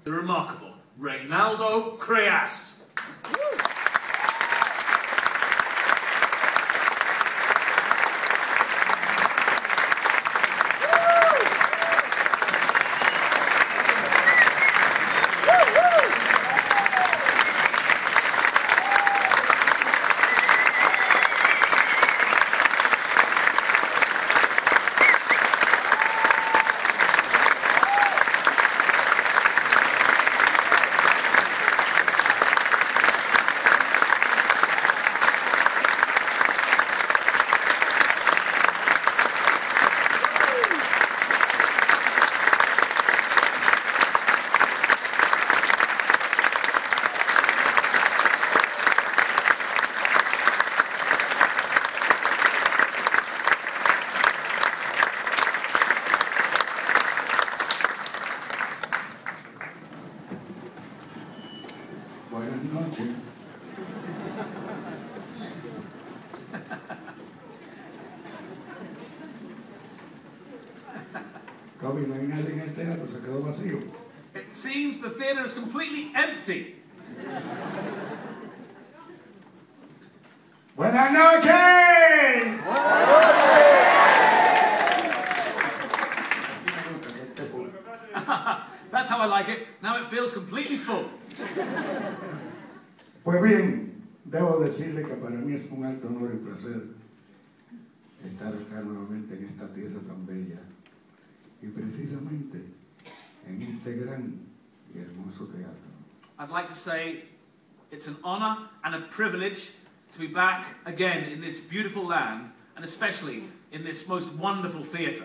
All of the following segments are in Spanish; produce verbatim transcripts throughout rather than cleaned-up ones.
the remarkable Reinaldo Creas. Buenas noches. Toby, no hay nadie en el teatro, se quedó vacío. It seems the theatre is completely empty. Buenas noches. That's how I like it. Now it feels completely full. Pues bien, debo decirle que para mí es un alto honor y placer estar acá nuevamente en esta tierra tan bella y precisamente en este gran y hermoso teatro. I'd like to say it's an honor and a privilege to be back again in this beautiful land, and especially in this most wonderful theatre.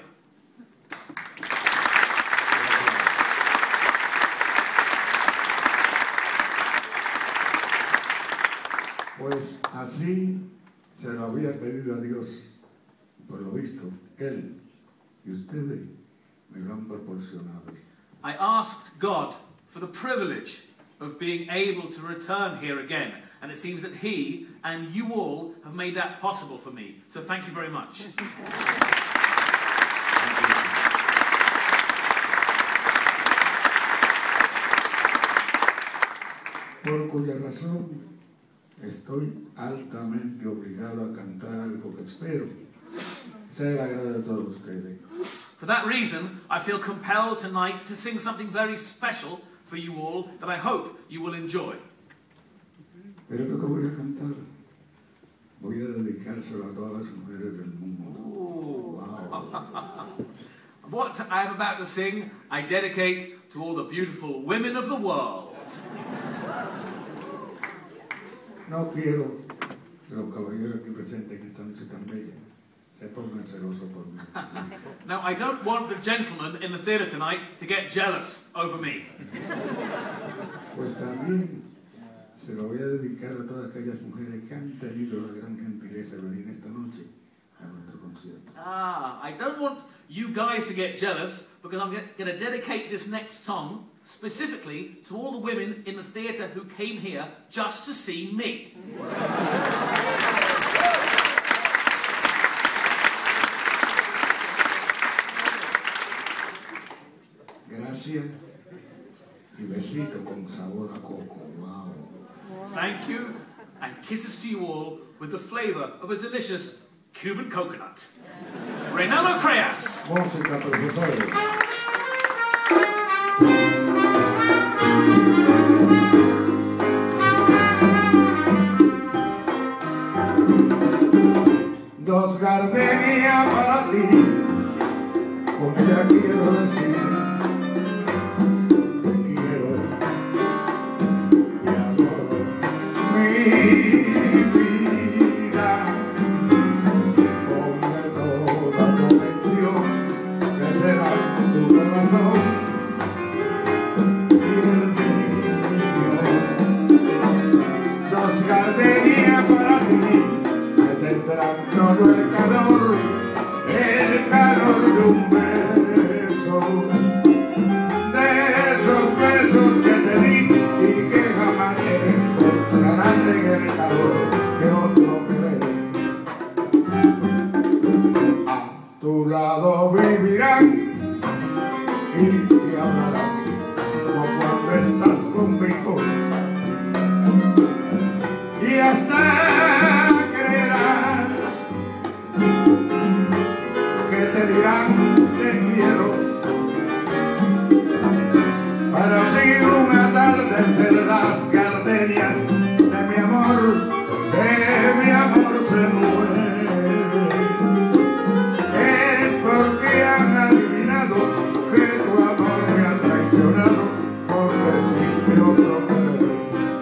Pues así se lo había pedido a Dios, por lo visto, Él y ustedes me lo han proporcionado. I asked God for the privilege of being able to return here again, and it seems that He and you all have made that possible for me. So thank you very much. Por cuya razón estoy altamente obligado a cantar algo que espero sea el agrado de todos ustedes. For that reason, I feel compelled tonight to sing something very special for you all that I hope you will enjoy. Pero lo que voy a cantar, voy a dedicárselo a todas las mujeres del mundo. Wow. What I am about to sing, I dedicate to all the beautiful women of the world. No quiero que los caballeros aquí presentes en esta noche tan bella se pongan celosos por mí. Now, I don't want the gentlemen in the theatre tonight to get jealous over me. Pues también se lo voy a dedicar a todas aquellas mujeres que han tenido la gran gentileza de venir esta noche a nuestro concierto. Ah, I don't want you guys to get jealous because I'm going to dedicate this next song specifically to all the women in the theatre who came here just to see me. Gracias y besito con sabor a coco. Wow. Thank you, and kisses to you all with the flavour of a delicious Cuban coconut. Reinaldo Creas. Música, profesores. Dos gardenias para ti, con ella quiero decir, te quiero, te adoro, mi vida, ponle toda tu atención, que será tu corazón y el mío. Dos gardenias para ti, tendrán todo el calor, el calor de un beso, de esos besos que te di y que jamás encontrarás en el calor de otro querer. A tu lado vivirán y te hablarán como cuando cuando estás conmigo. Y hasta creerás que te dirán te quiero, para así un atardecer las gardenias de mi amor, de mi amor se mueren. Es porque han adivinado que tu amor me ha traicionado, porque existe otro querer.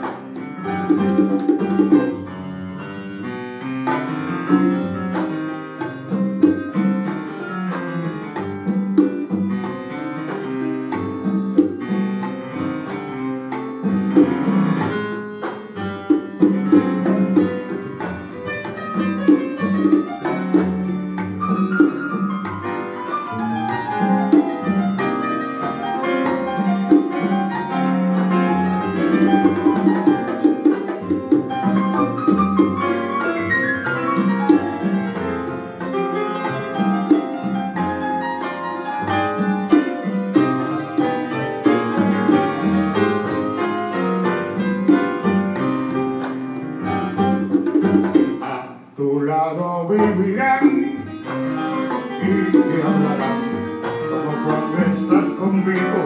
Tu lado vivirán y te hablarán como cuando estás conmigo,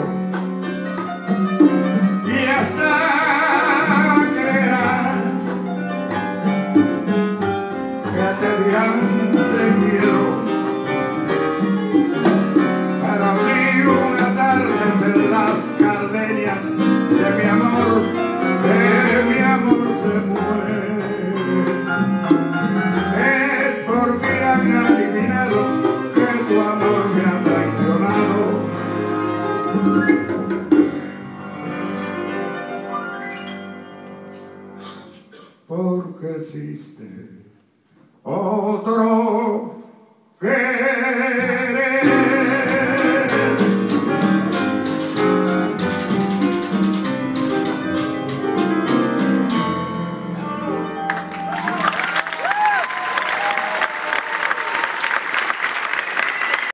y hasta creerás que te dirán te quiero, pero así una tarde en las gardenias de mi amor, de mi amor se muere. Adivinado que tu amor me ha traicionado, porque existe otro que